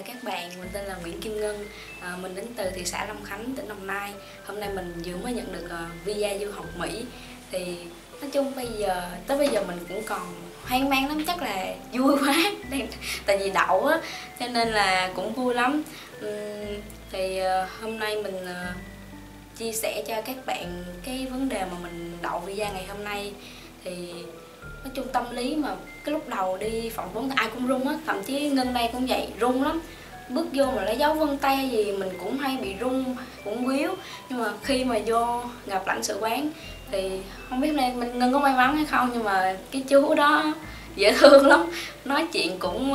chào các bạn, mình tên là Nguyễn Kim Ngân, mình đến từ thị xã Long Khánh, tỉnh Đồng Nai. Hôm nay mình vừa mới nhận được visa du học Mỹ. Thì nói chung tới bây giờ mình cũng còn hoang mang lắm, chắc là vui quá tại vì đậu á, cho nên là cũng vui lắm. Thì hôm nay mình chia sẻ cho các bạn cái vấn đề mà mình đậu visa ngày hôm nay. Thì nói chung tâm lý mà cái lúc đầu đi phỏng vấn ai cũng run á, thậm chí Ngân đây cũng vậy, run lắm. Bước vô mà lấy dấu vân tay hay gì mình cũng hay bị run, cũng quýu. Nhưng mà khi mà vô gặp lãnh sự quán thì không biết nay Ngân có may mắn hay không, nhưng mà cái chú đó dễ thương lắm, nói chuyện cũng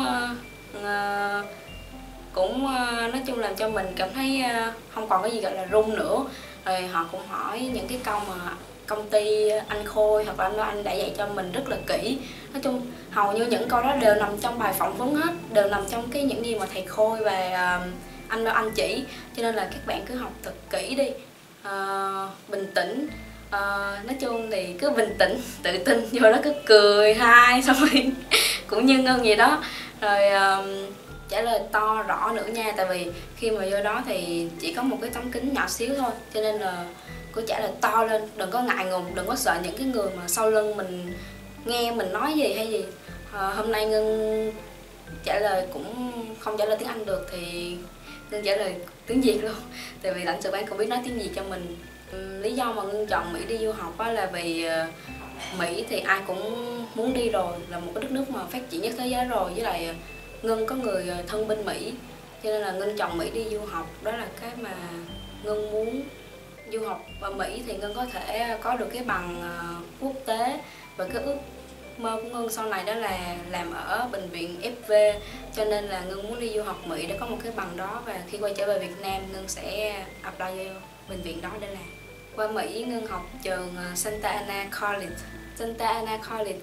nói chung làm cho mình cảm thấy không còn cái gì gọi là run nữa. Rồi họ cũng hỏi những cái câu mà công ty anh Khôi hoặc là anh đã dạy cho mình rất là kỹ. Nói chung hầu như những câu đó đều nằm trong bài phỏng vấn hết, đều nằm trong những gì mà thầy Khôi và anh chỉ. Cho nên là các bạn cứ học thật kỹ đi, bình tĩnh, nói chung thì cứ bình tĩnh, tự tin vô đó, cứ cười hai xong rồi cũng như Ngân vậy đó. Rồi trả lời to rõ nữa nha, tại vì khi mà vô đó thì chỉ có một cái tấm kính nhỏ xíu thôi, cho nên là cứ trả lời to lên, đừng có ngại ngùng, đừng có sợ những cái người mà sau lưng mình nghe mình nói gì hay gì. Hôm nay Ngân trả lời cũng không trả lời tiếng Anh được thì Ngân trả lời tiếng Việt luôn, tại vì lãnh sự quán cũng biết nói tiếng Việt cho mình. Lý do mà Ngân chọn Mỹ đi du học là vì Mỹ thì ai cũng muốn đi rồi, là một cái đất nước mà phát triển nhất thế giới rồi, với lại Ngân có người thân bên Mỹ, cho nên là Ngân chọn Mỹ đi du học. Đó là cái mà Ngân muốn. Du học ở Mỹ thì Ngân có thể có được cái bằng quốc tế, và cái ước mơ của Ngân sau này đó là làm ở bệnh viện FV, cho nên là Ngân muốn đi du học Mỹ để có một cái bằng đó, và khi quay trở về Việt Nam Ngân sẽ apply vô bệnh viện đó để làm. Qua Mỹ Ngân học trường Santa Ana College. Santa Ana College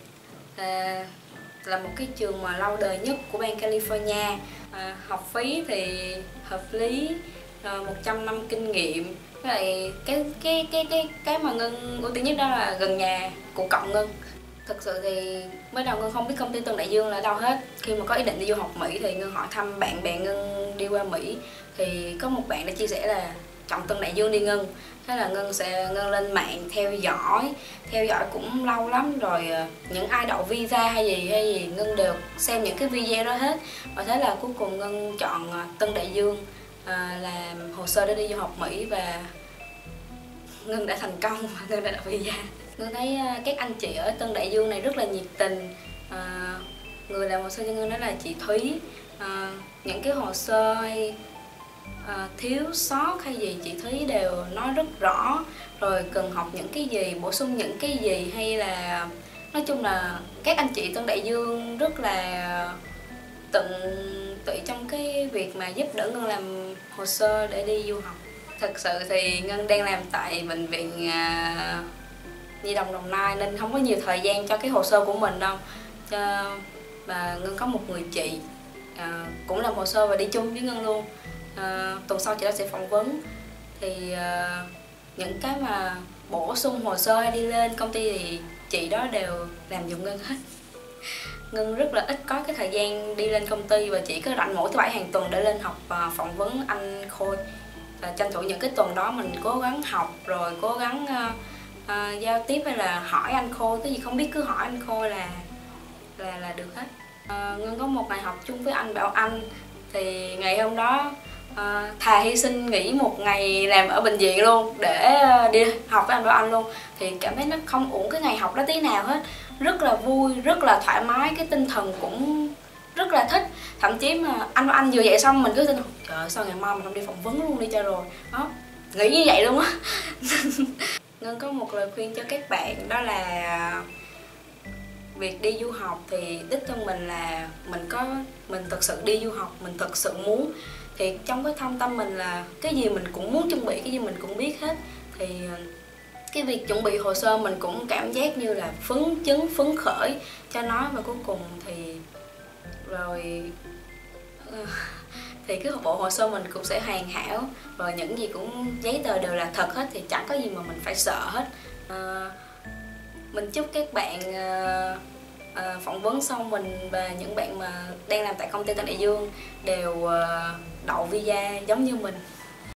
là một cái trường mà lâu đời nhất của bang California. Học phí thì hợp lý, 100 năm kinh nghiệm. Với lại cái mà Ngân ưu tiên nhất đó là gần nhà của cậu Ngân. Thực sự thì mới đầu Ngân không biết công ty Tân Đại Dương là đâu hết. Khi mà có ý định đi du học Mỹ thì Ngân hỏi thăm bạn bè Ngân đi qua Mỹ, thì có một bạn đã chia sẻ là chọn Tân Đại Dương đi Ngân. Thế là Ngân lên mạng theo dõi cũng lâu lắm rồi, những ai đậu visa hay gì Ngân đều xem những cái video đó hết. Và thế là cuối cùng Ngân chọn Tân Đại Dương làm hồ sơ để đi du học Mỹ, và Ngân đã thành công và Ngân đã đậu visa. Ngân thấy các anh chị ở Tân Đại Dương này rất là nhiệt tình. Người làm hồ sơ cho Ngân đó là chị Thúy. Những cái hồ sơ hay thiếu sót hay gì chị Thúy đều nói rất rõ, rồi cần học những cái gì, bổ sung những cái gì, hay là nói chung là các anh chị Tân Đại Dương rất là tận tụy trong cái việc mà giúp đỡ Ngân làm hồ sơ để đi du học. Thật sự thì Ngân đang làm tại bệnh viện Nhi đồng Đồng Nai nên không có nhiều thời gian cho cái hồ sơ của mình đâu. Và Ngân có một người chị cũng làm hồ sơ và đi chung với Ngân luôn. Tuần sau chị đó sẽ phỏng vấn, thì những cái mà bổ sung hồ sơ hay đi lên công ty thì chị đó đều làm giùm Ngân hết. Ngân rất là ít có cái thời gian đi lên công ty, và chỉ có rảnh mỗi thứ Bảy hàng tuần để lên học và phỏng vấn anh Khôi. Và tranh thủ những cái tuần đó mình cố gắng học, rồi cố gắng giao tiếp hay là hỏi anh Khôi, cái gì không biết cứ hỏi anh Khôi là được hết. Ngân có một ngày học chung với anh Bảo Anh, thì ngày hôm đó thà hy sinh nghỉ một ngày làm ở bệnh viện luôn để đi học với anh Bảo Anh luôn, thì cảm thấy nó không uổng cái ngày học đó tí nào hết. Rất là vui, rất là thoải mái, cái tinh thần cũng rất là thích. Thậm chí mà anh Bảo Anh vừa dạy xong mình cứ tin trời ơi, sao ngày mai mình không đi phỏng vấn luôn đi cho rồi đó, nghĩ như vậy luôn á. Ngân có một lời khuyên cho các bạn, đó là việc đi du học thì đích thân mình là mình thật sự đi du học, mình thật sự muốn, thì trong cái thâm tâm mình là cái gì mình cũng muốn chuẩn bị, cái gì mình cũng biết hết. Thì cái việc chuẩn bị hồ sơ mình cũng cảm giác như là phấn khởi cho nó, và cuối cùng thì thì cái bộ hồ sơ mình cũng sẽ hoàn hảo, rồi những gì cũng giấy tờ đều là thật hết, thì chẳng có gì mà mình phải sợ hết. Mình chúc các bạn phỏng phỏng vấn xong mình và những bạn mà đang làm tại công ty tại Đại Dương đều đậu visa giống như mình.